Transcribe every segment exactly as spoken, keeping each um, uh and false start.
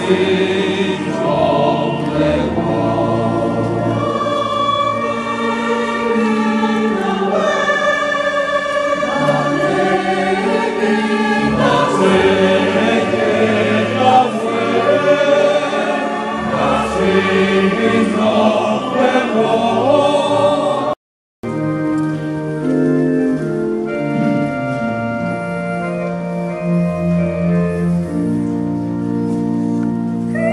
Thank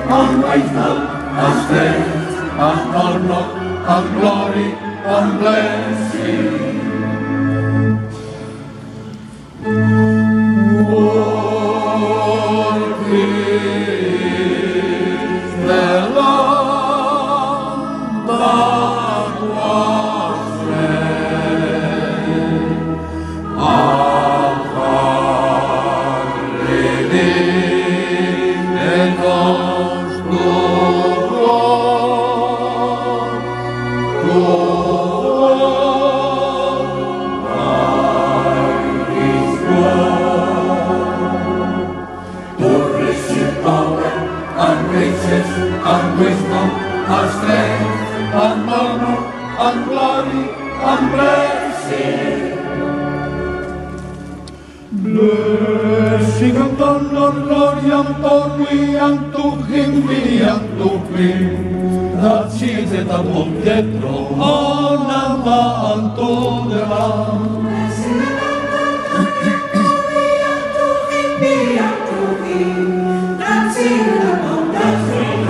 and wisdom, and strength, and honor, and glory, and blessing. Worthy is the Lamb that was slain, Alpha, redeemed us to God, to God by His blood, to receive power and riches and wisdom and strength and honor and glory and blessing. Blessing and honor, glory and power unto Him be unto Him that sitteth upon the throne and unto the Lamb. Blessing and honor, glory unto Him be unto Him that sitteth upon the throne.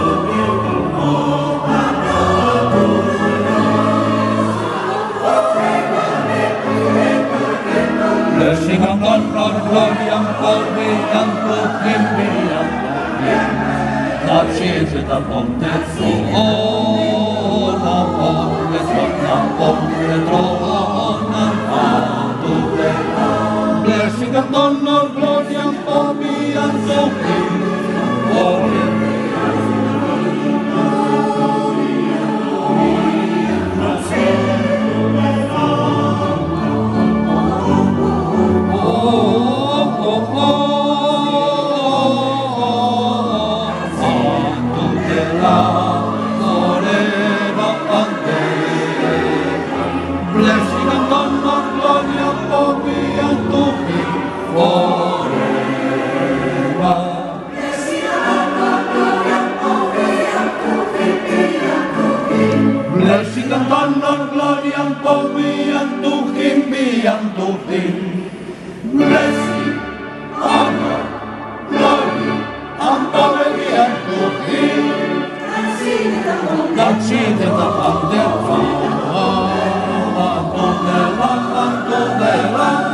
Blessing and honor, glory and power unto Him be unto Him that sitteth upon the throne, upon the throne, upon the throne, and unto the Lamb. Blessing and honor, glory and power unto Him, for Him. Blessing and honor, glory and power unto Him forever. Blessing and honor, glory and power unto Him be unto Him. Blessing and honor, glory and power unto Him be unto Him. Blessing, honor, glory, and power be unto Him That sitteth upon that sitteth upon the throne. Unto the Lamb, unto the Lamb,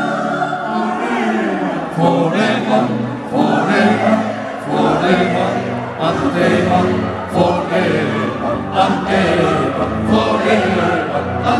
forever, forever, forever, and ever, forever, and ever, forever, and